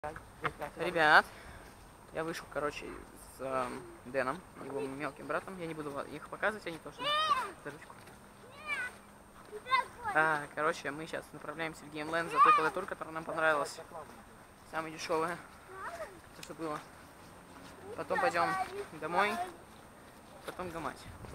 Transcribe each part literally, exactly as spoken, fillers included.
Ребят, я вышел, короче, с э, Дэном, его мелким братом. Я не буду их показывать, они тоже за ручку. А, короче, мы сейчас направляемся в Геймленд за той клавиатурой, которая нам понравилась. Самая дешевая. То, что было. Потом пойдем домой, потом гамать.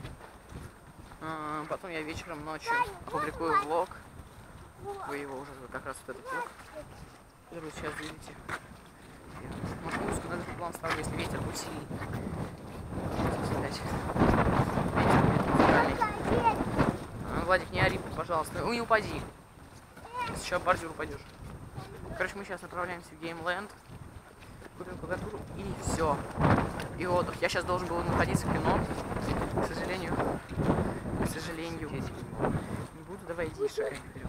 А, потом я вечером, ночью опубликую влог. Вы его уже как раз вот этот влог, который сейчас видите. Может, музыку на этот план ставлю, если ветер будет сильный. А, Владик, не ори, пожалуйста. Ну, не упади. Если еще об бордюр упадешь. Короче, мы сейчас направляемся в Геймленд. Купим клавиатуру и все. И отдых. Я сейчас должен был находиться в кино. К сожалению. К сожалению. Не буду, давай иди, шагай вперед.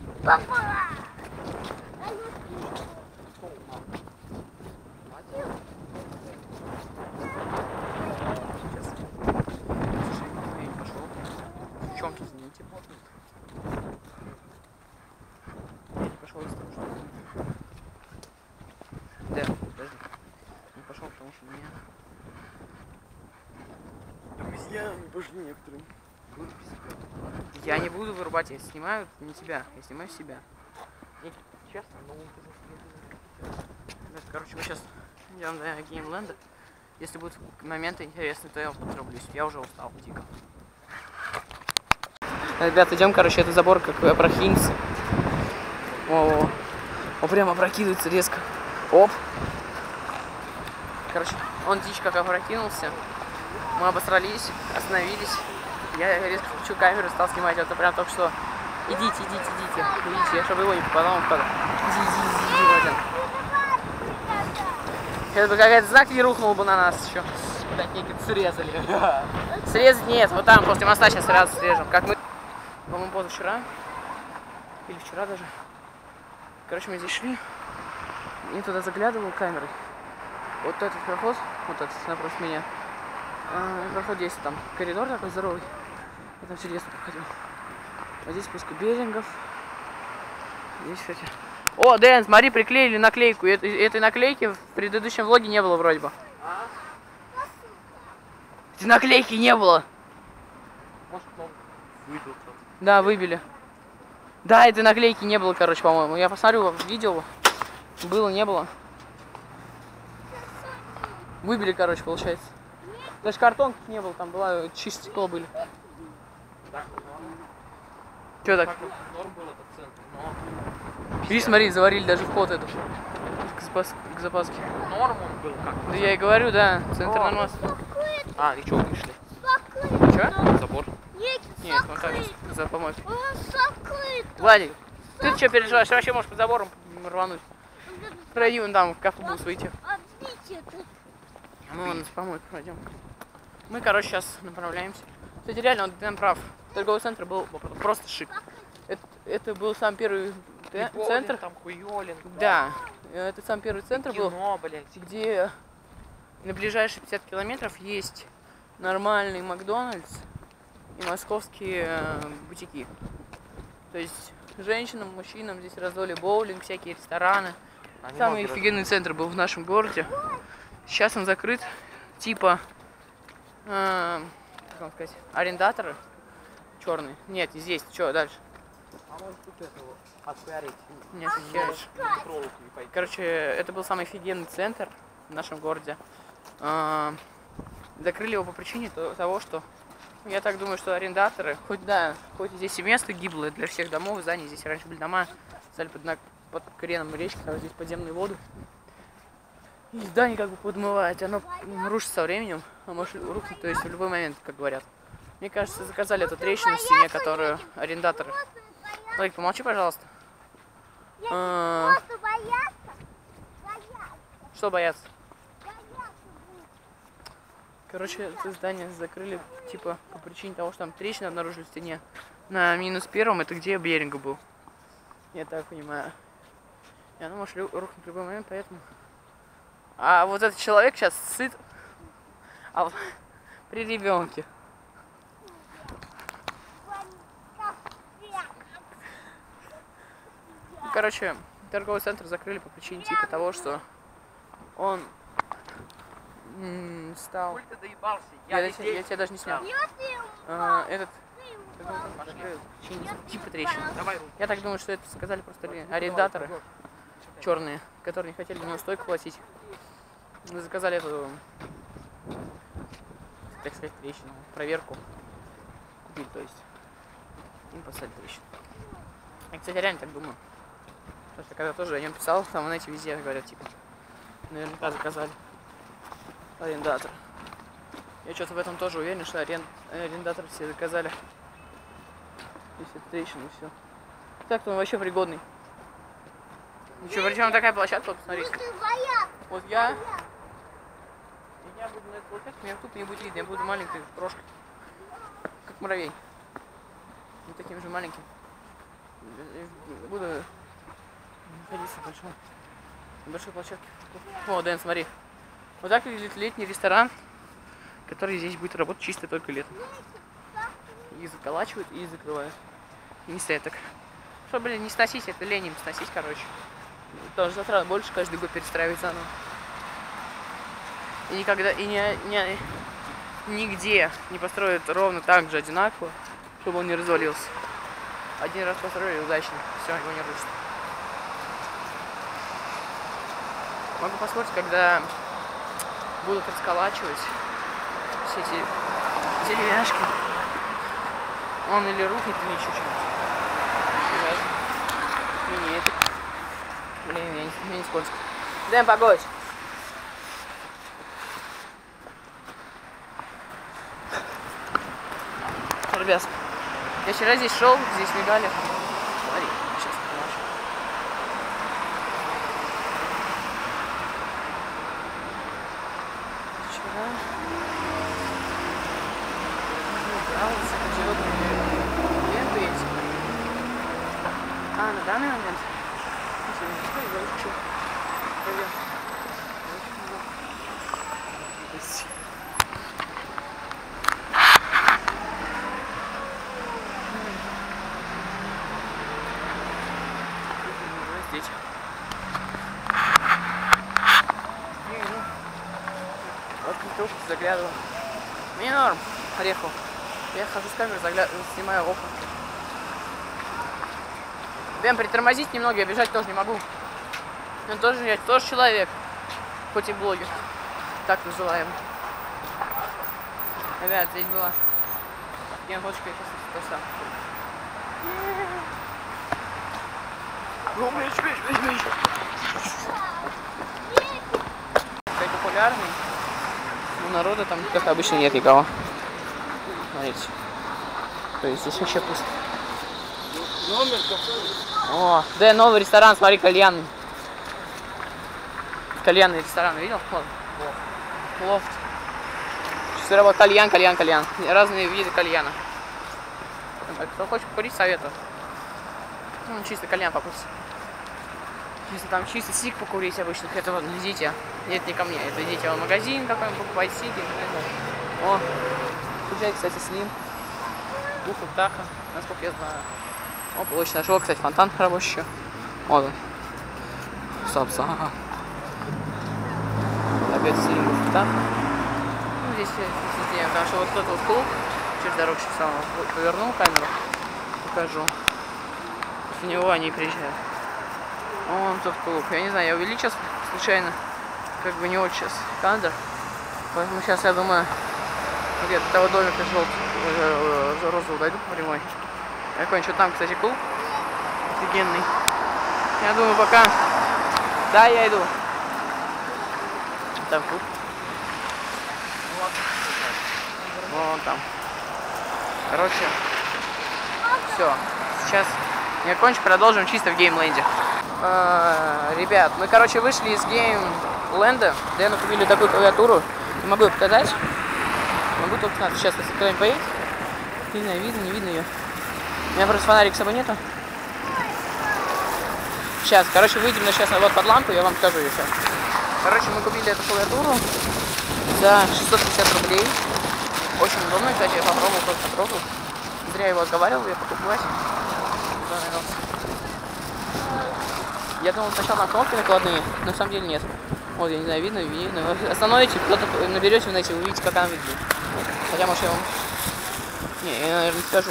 Девчонки, извините. Я не пошел из-за того, что... Да, подожди. Не пошел, потому что у меня... Друзья не пошли некоторые. Я не буду вырубать, я снимаю не тебя, я снимаю себя. Честно, но... Короче, мы сейчас идем до Геймленда. Если будут моменты интересные, то я потрублюсь. Я уже устал, дико. Ребят, идем, короче, это забор как опрокинется. О, он прям опрокидывается резко. Оп. Короче, он дичь как опрокинулся. Мы обосрались, остановились. Я резко включу камеру, стал снимать. Это прям только что. Идите, идите, идите. Идите, чтобы его не попадал. Иди, иди, иди, Владимир. Это бы какая-то знак не рухнул бы на нас еще. Такие как срезали. Срезать нет, вот там после моста сейчас сразу срежем. Как мы, по-моему, позавчера. Или вчера даже. Короче, мы здесь шли. И туда заглядывал камерой. Вот этот проход, вот этот напротив меня. А, проход здесь, там коридор такой здоровый. Я там серьезно проходил. Вот здесь спуск Берингов. Здесь, кстати. О, Дэн, смотри, приклеили наклейку. Этой, этой наклейки в предыдущем влоге не было вроде бы. А? Этой наклейки не было. Может, он выбил. Да, выбили. Да, этой наклейки не было, короче, по-моему. Я посмотрю видео. Было, не было. Выбили, короче, получается. Даже картонки не было, там была чисто стекло были. Че так? Норм был этот центр, но... Видишь, смотри, заварили даже вход этот. К, запас... к запаске. Норм он был как? Да я и говорю, да, центр нормас. А, и что, вышли? Че? Забор? Нет, он так, за помойкой. Владик, ты что переживаешь? Вообще можешь под забором рвануть. Пройди вон там, в кафе-бус выйти. Мы вон с помойкой пройдем. Мы, короче, сейчас направляемся. Кстати, реально, он Дэн прав. Торговый центр был просто шик. Это, это был сам первый Дэн, центр. Там хуёлин. Да, это сам первый центр кино, был, блядь. где на ближайшие пятьдесят километров есть нормальный Макдональдс и московские э, бутики. То есть женщинам, мужчинам здесь раздали боулинг, всякие рестораны. Они Самый офигенный раз... центр был в нашем городе. Сейчас он закрыт. Типа, э, как вам сказать, арендаторы черные. Нет, здесь, что дальше? А может тут этого отпиарить? Нет, херишь. Короче, это был самый офигенный центр в нашем городе. Э, закрыли его по причине того, что я так думаю, что арендаторы, хоть да, хоть здесь и место гиблое для всех домов, зданий, здесь раньше были дома, стали под, под кореном речки, а здесь подземные воды. И здание как бы подмывает, оно рушится со временем, а может рухнуть, то есть в любой момент, как говорят. Мне кажется, заказали эту трещину в стене, которую арендаторы... Лайк, помолчи, пожалуйста. А... Что бояться? Короче, это здание закрыли, типа, по причине того, что там трещина обнаружили в стене. На минус первом, это где Беринга был. Я так понимаю. И оно может рухнуть в любой момент, поэтому... А вот этот человек сейчас сыт а при ребенке. Короче, торговый центр закрыли по причине типа того, что он стал... Коль ты доебался? Я, Я, я, здесь. я тебя даже не снял. Да. А, этот... Типа трещин. Давай руку. Я так думаю, что это сказали просто ли- арендаторы черные, которые не хотели неустойку платить. Мы заказали эту, так сказать, трещину, проверку. Купили, то есть. Им поставили трещину. Я, кстати, реально так думаю. Потому что когда тоже о нем писал, там в нете везде говорят, типа, наверняка заказали арендатор. Я что-то в этом тоже уверен, что арен... арендаторы все заказали. Если трещину, и все. Так-то он вообще пригодный. Ничего, причем такая площадка, вот посмотрите. Вот я... Я буду на этой площадке, меня тут не будет видно, я буду маленькой крошкой. Как муравей. Вот таким же маленьким. Буду находиться в большом, на большой площадке. О, Дэн, смотри. Вот так выглядит летний ресторан, который здесь будет работать чисто только летом. И заколачивают, и закрывают. Не стоят так. Что, блин, не сносить, это лень им сносить, короче. Тоже завтра больше каждый год перестраивать заново. И никогда, и не, не, нигде не построят ровно так же одинаково, чтобы он не развалился. Один раз построили удачно, все, его не рушит. Могу поспорить, когда будут расколачивать все эти деревяшки, он или рухнет, или еще что-нибудь. Нет. Блин, я не, я не скользко. Дай погодь. Ребят, я вчера здесь шел, здесь мигали. Смотри, сейчас покажу. Вчера мигался, живет ленты эти. А, на данный момент. Здесь. Вот тут заглядываю. Мне норм, орехов. Я хожу с камерой, заглядываю, снимаю окна. Прям притормозить немного, я бежать тоже не могу. Я тоже, я тоже человек, хоть и блогер, так называемый. Ребят, здесь была генфоточка, я сейчас это сам. Такой популярный. У народа там, как обычно, нет никого. Смотрите. То есть здесь вообще пусто. Номер О, да, новый ресторан, смотри, кальянный. Кальянный ресторан, видел? Ладно. Лофт. Сейчас работает кальян, кальян, кальян. Разные виды кальяна. Кто хочет покурить, советую. Ну, чисто кальян покурить. Если там чисто сик покурить обычно, это вот идите. Нет, не ко мне. Это идите в магазин какой-нибудь, покупать сики. О, включай, кстати, слим. Буху птаха, насколько я знаю. О, площадь нашего, кстати, фонтан рабочий еще. Вот он. Сапса. Опять слим буху птаха. Ну, здесь, здесь, здесь, потому что вот тот вот клуб, через дорогу сейчас повернул камеру, покажу. В него они приезжают. Вон тот клуб. Я не знаю, я увеличил случайно, как бы не очень сейчас кадр. Поэтому сейчас я думаю, где-то того домика желтого, розового дойду по прямой. Я кончу там, кстати, клуб офигенный. Я думаю, пока... Да, я иду. Там клуб. Вон там. Короче, все. Сейчас я кончу, продолжим чисто в геймленде. А, ребят, мы, короче, вышли из геймленда. Дэну купили такую клавиатуру. Не могу ее показать. Могу только надо. Сейчас, если кто-нибудь поедет. Не знаю, видно, не видно ее. У меня просто фонарик с собой нету. Сейчас, короче, выйдем на сейчас вот под лампу, я вам покажу ее сейчас. Короче, мы купили эту клавиатуру за шестьсот пятьдесят рублей. Очень удобно, кстати, я попробовал, просто попробовал. Зря его отговаривал, я покупать. Я думал, сначала там кнопки накладные, но на самом деле нет. Вот, я не знаю, видно, видно. Остановите, кто-то наберете в нете, увидите, как она выглядит. Хотя, может, я вам... Не, я, наверное, не скажу.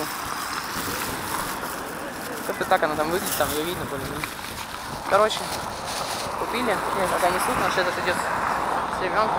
Как-то так она там выглядит, там ее видно более-менее. Короче, купили. Нет, пока не суть, потому этот идет с ребенком.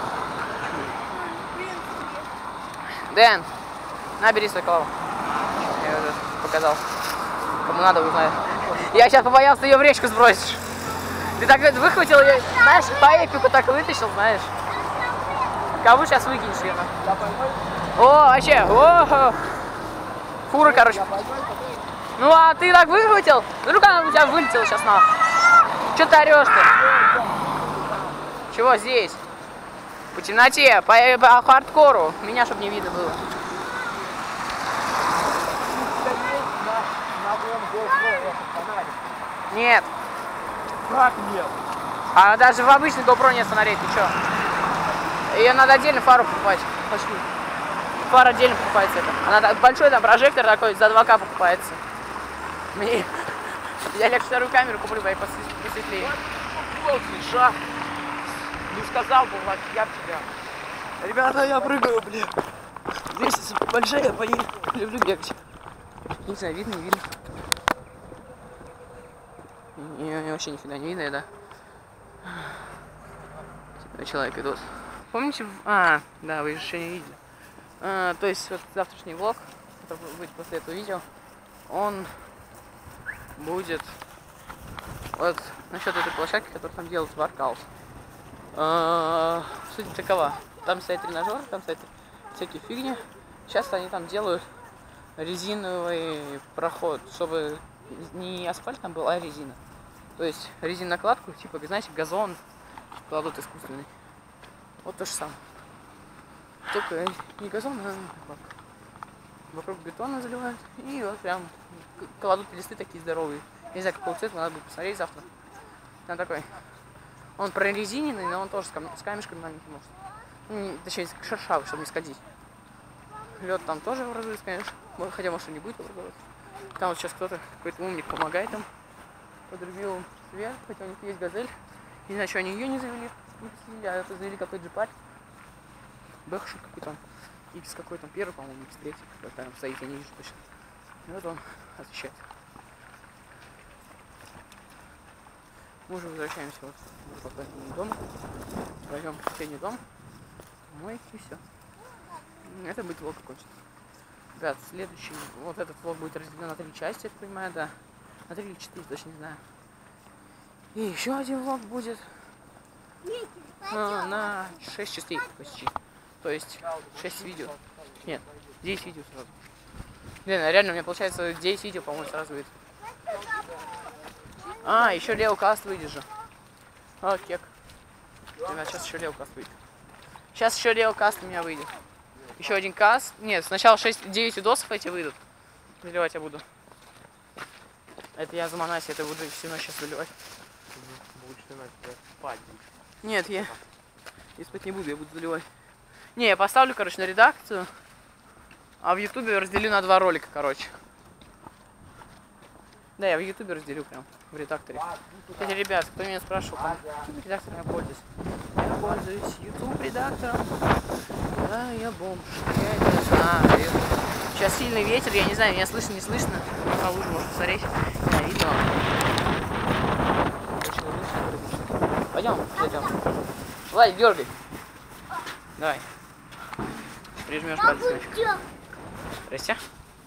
Дэн, набери свою клаву. Я ее уже показал. Кому надо, узнает. Я сейчас побоялся, ты ее в речку сбросишь. Ты так выхватил ее, знаешь, по эпику так вытащил, знаешь. Кого сейчас выкинешь ее? О, вообще, о, фура, короче. Ну а ты так выхватил? Вдруг она у тебя вылетела сейчас на. Че ты орешь-то? Чего здесь? По темноте, по, по хардкору. Меня чтоб не видно было. Нет. Как нет? А даже в обычной GoPro нет фонарей, ты чё? Ее надо отдельно фару покупать. Пошли. Фара отдельно покупается это. Она большой там прожектор такой, за два ка покупается. Мне... Я легче вторую камеру куплю, пока посветлее. Вот, Миша. Не сказал бы, Влад, я в тебя. Ребята, я прыгаю, блин. Лестница большая, я по ней люблю бегать. Не знаю, видно, не видно. Мне вообще нифига не видно, да? Человек идут. Помните? А, да, вы еще не видели. А, то есть вот завтрашний влог, который будет после этого видео, он будет вот насчет этой площадки, которую там делают воркаут. А, суть такова. Там стоит тренажер, там стоит всякие фигни. Сейчас они там делают резиновый проход, чтобы не асфальт там был, а резина. То есть резинокладку, типа, знаете, газон кладут искусственный. Вот то же самое. Только не газон, а накладка. Вокруг бетона заливают и вот прям кладут листы такие здоровые. Не знаю, какого цвета, надо будет посмотреть завтра. Там такой. Он прорезиненный, но он тоже с, кам с камешками маленьким может. Ну, не, точнее, шершавый, чтобы не скользить. Лед там тоже образуется, конечно. Хотя, может, и не будет образовываться. Там вот сейчас кто-то, какой-то умник помогает им. Под ревьюом свет, хотя у них есть газель. Не знаю, что они ее не завели. Не посадили, а это завели какой-то джипарь. Бэхшик какой-то. Икс какой-то, первый, по-моему, икс три. Какой-то там стоит, я не вижу точно. И вот он освещает. Мы уже возвращаемся вот по последнему дому. Возьмем последний дом. Мой и все. Это будет влог кончится. Ребят, следующий, вот этот влог будет разделен на три части, я понимаю, да. На три или четыре, точно не знаю. И еще один влог будет а, на шесть частей почти. То есть шесть видео. Нет, десять видео сразу. Блин, реально у меня получается десять видео, по-моему, сразу выйдет. А, еще Леокаст выйдет же. О, кек. Ребят, сейчас еще Леокаст выйдет. Сейчас еще Леокаст у меня выйдет. Еще один каст. Нет, сначала шесть-девять видосов эти выйдут. Заливать я буду. Это я за Манаси, это буду всю ночь сейчас заливать. Будешь спать. Нет, я... я спать не буду, я буду заливать. Не, я поставлю, короче, на редакцию. А в ютубе разделю на два ролика, короче. Да, я в ютубе разделю прям, в редакторе. Кстати, ребят, кто меня спрашивал, каким редактором я пользуюсь? Я пользуюсь YouTube редактором. Да, я бомж. Я это не знаю. Сейчас сильный ветер, я не знаю, меня слышно, не слышно. На лужу можно посмотреть. Да, видно. Пойдем, пойдем. Влад, дергай. Давай. Прижмешь пальцем. Здрасте.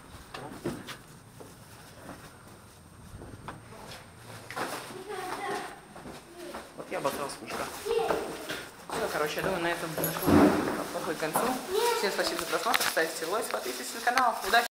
Вот я обосрался мешка. Все, короче, я думаю, на этом подходит к концу. Всем спасибо за просмотр, ставьте лайк, подписывайтесь на канал. Удачи!